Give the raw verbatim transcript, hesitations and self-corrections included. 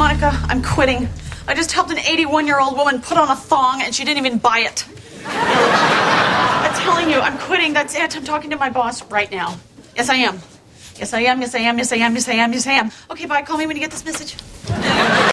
Monica, I'm quitting. I just helped an eighty-one-year-old woman put on a thong, and she didn't even buy it. I'm telling you, I'm quitting. That's it. I'm talking to my boss right now. Yes, I am. Yes, I am. Yes, I am. Yes, I am. Yes, I am. Yes, I am. Okay, bye. Call me when you get this message.